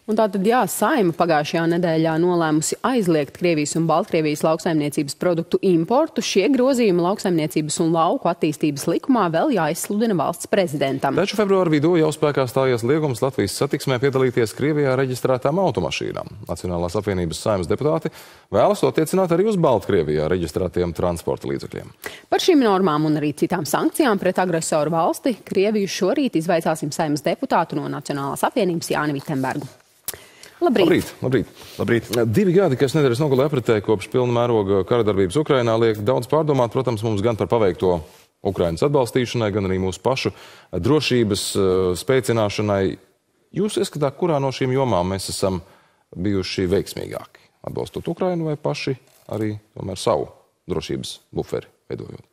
Un tātad, jā, Saeima pagājušajā nedēļā nolēmusi aizliegt Krievijas un Baltkrievijas lauksaimniecības produktu importu. Šie grozījumi lauksaimniecības un lauku attīstības likumā vēl jāizsludina valsts prezidentam. Taču februāra vidū jau spēkā stājies liegums Latvijas satiksmē piedalīties Krievijā reģistrētām automašīnām. Nacionālās apvienības Saeimas deputāti vēlas to attiecināt arī uz Baltkrievijā reģistrētiem transporta līdzekļiem. Par šīm normām un arī citām sankcijām pret agresoru valsti Krieviju šorīt izvaicāsim Saeimas deputātu no Nacionālās apvienības Jāni Vittembergu. Labrīt. Labrīt. 2 gadi, kas nedēļas nogalē apritēja kopš pilna mēroga karadarbības Ukrainā, liek daudz pārdomāt, protams, mums gan par paveikto Ukrainas atbalstīšanai, gan arī mūsu pašu drošības spēcināšanai. Jūs ieskatāt, kurā no šīm jomām mēs esam bijuši veiksmīgāki? Atbalstot Ukrainu vai paši arī tomēr savu drošības buferi veidojot?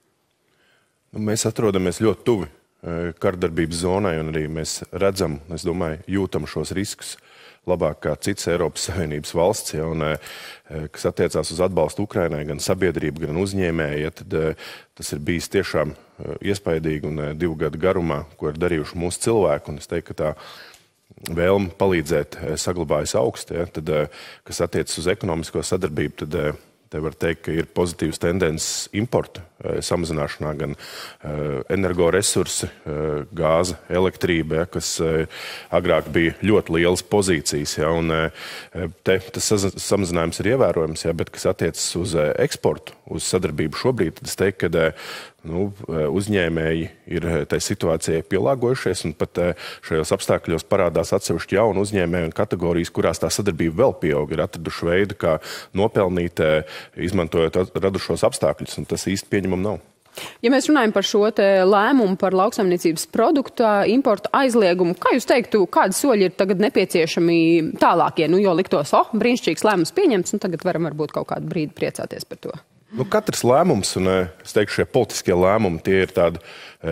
Mēs atrodamies ļoti tuvi karadarbības zonai un arī mēs redzam, es domāju, jūtam šos riskus labāk kā citas Eiropas Savienības valsts, ja, un, kas attiecās uz atbalstu Ukrainai, gan sabiedrība, gan uzņēmēji, ja, tad tas ir bijis tiešām iespaidīgi un 2 gadu garumā, ko ir darījuši mūsu cilvēki, un es teiktu, ka tā vēlme palīdzēt saglabājas augsti, ja, tad, kas attiecas uz ekonomisko sadarbību, tad te var teikt, ka ir pozitīvas tendences importa samazināšanā, gan energoresursi, gāze, elektrība, ja, kas agrāk bija ļoti lielas pozīcijas. Ja, un te tas samazinājums ir ievērojams, ja, bet kas attiecas uz eksportu, uz sadarbību šobrīd, tad es teiktu, ka uzņēmēji ir tai situācijai pielāgojušies, un pat šajos apstākļos parādās atsevišķi jaunu uzņēmēju un kategorijas, kurās tā sadarbība vēl pieaug, ir atraduši veidu, kā nopelnīt, izmantojot radušos apstākļus, un tas īsti pieņemam nav. Ja mēs runājam par šo lēmumu par lauksaimniecības produktu importu aizliegumu, kā jūs teiktu, kādi soļi ir tagad nepieciešami tālākie? Jo liktos, brīnišķīgs lēmums pieņemts, un tagad varam varbūt kaut kādu brīdi priecāties par to. Katrs lēmums, un es teikšu, šie politiskie lēmumi, tie ir tādi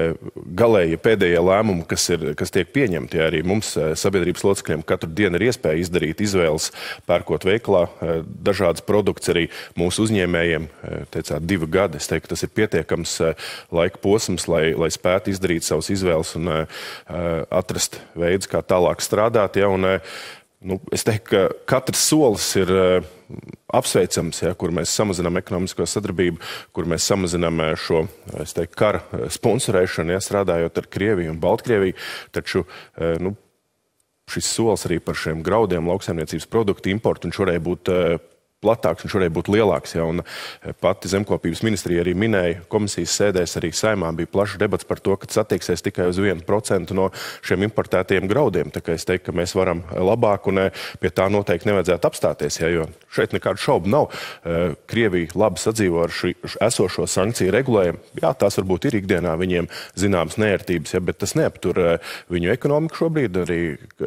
galēji pēdējie lēmumi, kas tiek pieņemti. Ja arī mums, sabiedrības locekļiem, katru dienu ir iespēja izdarīt izvēles, pērkot veikalā dažādas produkts arī mūsu uzņēmējiem. Teicāt, 2 gadi, es teiktu, tas ir pietiekams laika posms, lai spētu izdarīt savas izvēles un atrast veidus, kā tālāk strādāt. Ja, un, es teiktu, ka katrs solis ir apsveicams, ja, kur mēs samazinām ekonomisko sadarbību, kur mēs samazinām šo, es teiktu, kara sponsorēšanu, ja, strādājot ar Krieviju un Baltkrieviju, taču šis solis arī par šiem graudiem, lauksaimniecības produktu importu, un šoreiz būtu platāks un šoreiz būtu lielāks. Ja, un pati Zemkopības ministrija arī minēja, komisijas sēdēs arī Saeimā bija plašs debats par to, ka tas attieksies tikai uz 1% no šiem importētajiem graudiem. Tā kā es teiktu, ka mēs varam labāk un pie tā noteikti nevajadzētu apstāties, ja, jo šeit nekādu šaubu nav. Krievija labi sadzīvo ar esošo sankciju regulējumu. Jā, tās varbūt ir ikdienā viņiem zināmas neērtības, ja, bet tas neaptur viņu ekonomiku šobrīd, arī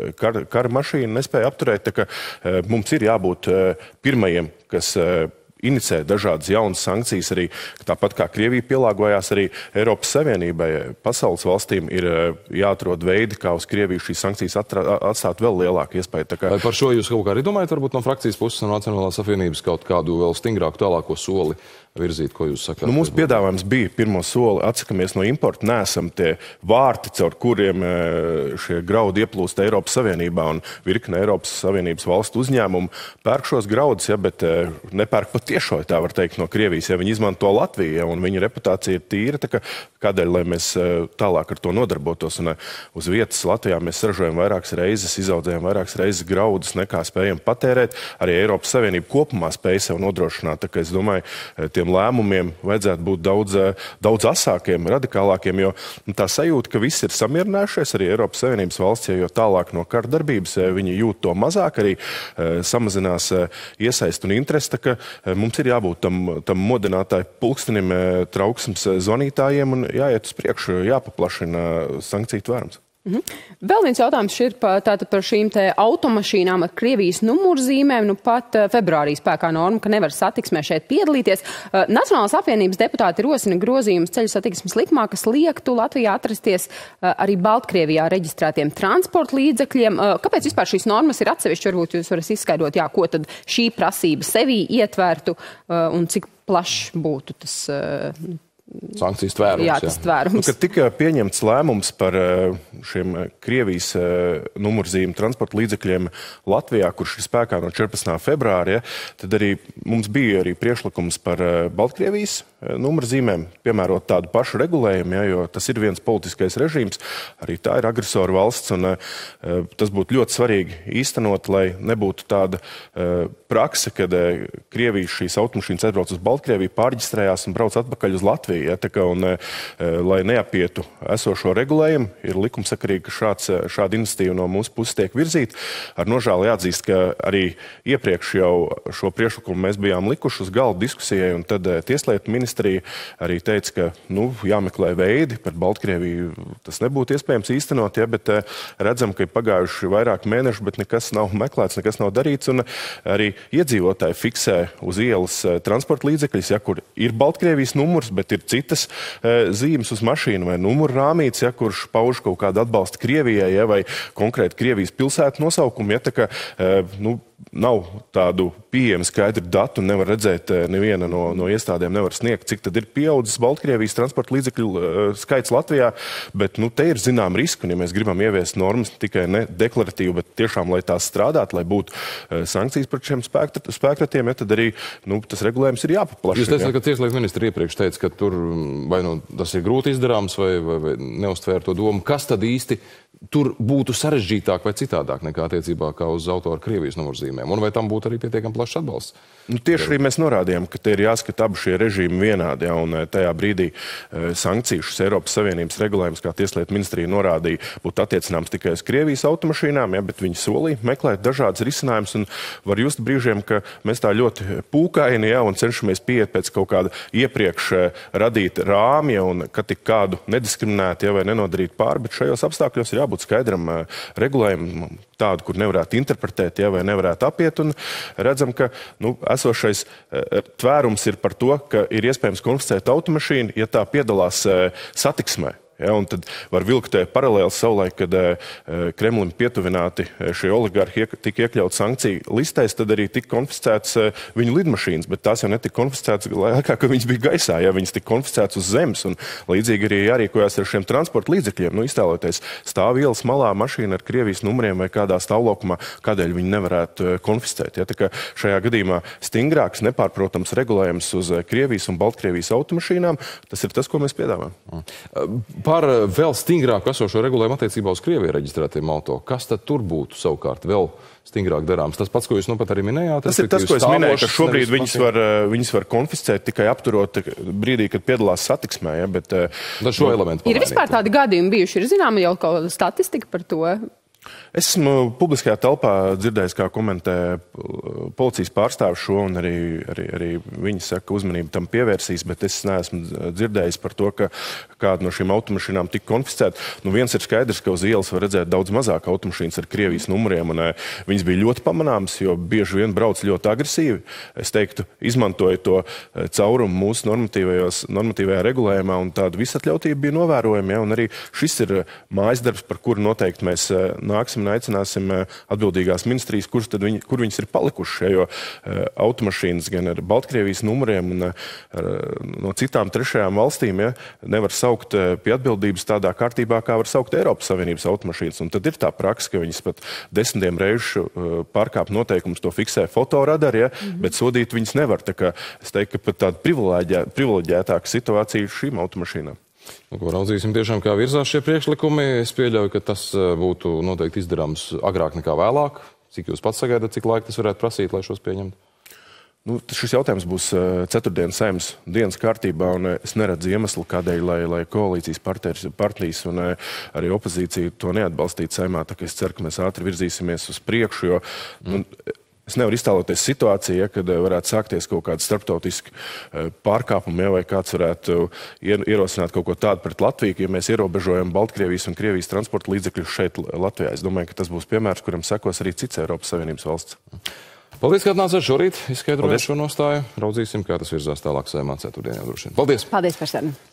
kara mašīna nespēja apturēt, tā ka mums ir jābūt pirmajiem, kas inicē dažādas jaunas sankcijas, arī tāpat kā Krievija pielāgojās arī Eiropas Savienībai. Pasaules valstīm ir jāatrod veidi, kā uz Krieviju šīs sankcijas atstāt vēl lielāku iespēju. Vai par šo jūs kaut kā arī domājat, varbūt no frakcijas puses no Nacionālās apvienības kaut kādu vēl stingrāku tālāko soli virzīt, ko jūs sakāt? Mūsu piedāvājums bija pirmo soli, atsakamies no importa, neesam tie vārti, caur kuriem šie graudi ieplūst Eiropas Savienībā, un virkne Eiropas Savienības valstu uzņēmumu pērk šos graudus, ja, bet nepērk pat tiešo, tā var teikt, no Krievijas. Ja, viņi izmanto Latviju, ja, un viņa reputācija ir tīra, tā kādēļ, lai mēs tālāk ar to nodarbotos. Un uz vietas Latvijā mēs saražojam vairākas reizes, izaudzējam vairākas reizes graudus, nekā spējam patērēt. Arī Eiropas Savienība kopumā spēja sev nodrošināt. Tā kā es domāju, tiem lēmumiem vajadzētu būt daudz asākiem, radikālākiem, jo tā sajūta, ka visi ir samierinājušies, arī Eiropas Savienības valsts, jo tālāk no kara darbības viņi jūt to mazāk, arī samazinās iesaist un interesi, tā ka mums ir jābūt tam modinātāju pulkstenim, trauksmes zvanītājiem un jāiet uz priekšu, jāpaplašina sankciju tvērums. Vēl viens jautājums ir par šīm automašīnām ar Krievijas numurzīmēm. Pat februārī spēkā norma, ka nevar satiksmē šeit piedalīties. Nacionālās apvienības deputāti rosina grozījumus ceļu satiksmes likumā, kas liektu Latvijā atrasties arī Baltkrievijā reģistrētiem transporta līdzekļiem. Kāpēc vispār šīs normas ir atsevišķi? Varbūt jūs varat izskaidrot, ko tad šī prasība sevī ietvērtu un cik plašs būtu tas sankcijas tvērums. Jā, tas tvērums. Kad tika pieņemts lēmums par šiem Krievijas numurzīmu transporta līdzekļiem Latvijā, kurš ir spēkā no 14. februāra, tad arī mums bija arī priekšlikums par Baltkrievijas numurzīmēm, piemērot tādu pašu regulējumu, jo tas ir viens politiskais režīms, arī tā ir agresoru valsts, un tas būtu ļoti svarīgi īstenot, lai nebūtu tāda prakse, kad Krievijas šīs automašīnas atbrauc uz Baltkrieviju, pārģistrējās un brauc atpakaļ uz Latviju. Lai neapietu esošo regulējumu, ir likumsakarīgi, ka šāda iniciatīva no mūsu puses tiek virzīta. Ar nožēlu jāatzīst, ka arī iepriekš jau šo priekšlikumu mēs bijām likuši uz galda diskusijai, un tad Tieslietu ministrija arī teica, ka jāmeklē veidi, par Baltkrieviju tas nebūtu iespējams īstenot, bet redzam, ka ir pagājuši vairāk mēneši, bet nekas nav meklēts, nekas nav darīts, un arī iedzīvotāji fiksē uz ielas transporta līdzekļus, kur ir Baltkrievijas numurs, bet ir citas zīmes uz mašīnu vai numuru rāmītes, kurš pauž kaut kādu atbalstu Krievijai, vai konkrēti Krievijas pilsētu nosaukumu, tā kā, nav tādu pieejamu skaidru datu, nevar redzēt, neviena no iestādēm nevar sniegt, cik tad ir pieaudzis Baltkrievijas transporta līdzekļu skaits Latvijā, bet te ir zinām riski, un ja mēs gribam ieviest normas tikai ne deklaratīvi, bet tiešām, lai tās strādātu, lai būtu sankcijas pret šiem spēkratiem, tad arī tas regulējums ir jāpaplašina. Jūs teicāt, ka Tieslietu ministri iepriekš teica, ka tur vai tas ir grūti izdarāms, vai neuztvēra to domu, kas tad īsti tur būtu sarežģītāk vai citādāk nekā attiecībā kā uz autoru Krievijas numurzīmēm, un vai tam būtu arī pietiekami plašs atbalsts? Tieši arī mēs norādījām, ka te ir jāskata abi šie režīmi vienādi, un tajā brīdī sankciju šis Eiropas Savienības regulējums, kā Tieslietu ministrija norādīja, būtu attiecināms tikai uz Krievijas automašīnām, bet viņi solīja meklēt dažādas risinājumus, un var just brīžiem, ka mēs tā ļoti pūkaini, un cenšamies pieiet pēc kaut kāda iepriekš radīta rāmja, un ka tik kādu nediskriminēt, vai nenodarīt pāri, bet šajos apstākļos ir jābūt skaidram regulējumam, tādu, kur nevarētu interpretēt, vai nevarētu apiet, un redzam, ka esošais tvērums ir par to, ka ir iespējams konfiscēt automašīnu, ja tā piedalās satiksmē. Un tad var vilkt paralēli savulaik, kad Kremlim pietuvināti šie oligarhi tika iekļauti sankciju listēs, tad arī tika konfiscēts viņu lidmašīnas, bet tās jau netika konfiscētas laikā, kad viņas bija gaisā, viņas tika konfiscētas uz zemes, un līdzīgi arī jārīkojās ar šiem transporta līdzekļiem. Iztēloties, stāv ielas malā mašīna ar Krievijas numuriem vai kādā stāvlaukumā, kādēļ viņi nevarētu konfiscēt. Tā kā šajā gadījumā stingrāks, nepārprotams regulējums uz Krievijas un Baltkrievijas automašīnām, tas ir tas, ko mēs piedāvājam. Par vēl stingrāku esošo regulējumu attiecībā uz Krieviju reģistrētiem auto. Kas tad tur būtu savukārt vēl stingrāk darāms? Tas pats, ko jūs pat arī minējāt? Tas ir tas, ko es minēju, ka šobrīd viņas var konfiscēt tikai apturot brīdī, kad piedalās satiksmē. Bet šo elementu pamainīt. Ir vispār tādi gadījumi bijuši? Ir zināma jau kaut kāda statistika par to? Esmu publiskajā telpā dzirdējis, kā komentē policijas pārstāvis šo, un arī viņi saka, ka uzmanību tam pievērsīs, bet es neesmu dzirdējis par to, ka kāda no šīm automašīnām tika konfiscēta. Viens ir skaidrs, ka uz ielas var redzēt daudz mazāk automašīnas ar Krievijas numuriem, un viņas bija ļoti pamanāmas, jo bieži vien brauc ļoti agresīvi. Es teiktu, izmantoja to caurumu mūsu normatīvajā regulējumā, un tāda visatļautība bija novērojama, un arī šis ir mājas darbs, par kuru noteikti mēs nāksim un aicināsim atbildīgās ministrijas, kur viņas ir palikušas, jo automašīnas gan ar Baltkrievijas numuriem un no citām trešajām valstīm nevar saukt pie atbildības tādā kārtībā, kā var saukt Eiropas Savienības automašīnas. Un tad ir tā praksa, ka viņas pat 10 reižu pārkāp noteikumus, to fiksē fotoradari, bet sodīt viņas nevar. Tā kā es teiktu, ka pat tāda privileģētāka situācija šīm automašīnām. Raudzīsim tiešām, kā virzās šie priekšlikumi. Es pieļauju, ka tas būtu noteikti izdarāms agrāk nekā vēlāk. Cik jūs pats sagaidat, cik laika tas varētu prasīt, lai šos pieņemtu? Šis jautājums būs ceturtdienas Saeimas dienas kārtībā, un es neredzu iemeslu, kādēļ, lai koalīcijas partijas un arī opozīcija to neatbalstītu Saeimā. Tā kā es ceru, ka mēs ātri virzīsimies uz priekšu, jo es nevaru iztēloties situāciju, kad varētu sākties kaut kāda starptautiska pārkāpuma, vai kāds varētu ierosināt kaut ko tādu pret Latviju, ja mēs ierobežojam Baltkrievijas un Krievijas transporta līdzekļus šeit Latvijā. Es domāju, ka tas būs piemērs, kuram sekos arī cits Eiropas Savienības valsts. Paldies, ka atnācāt šorīt, izskaidrojot šo nostāju. Raudzīsim, kā tas virzās tālāk Saeimā ceturtdienā droši vien. Paldies! Paldies par sarunu!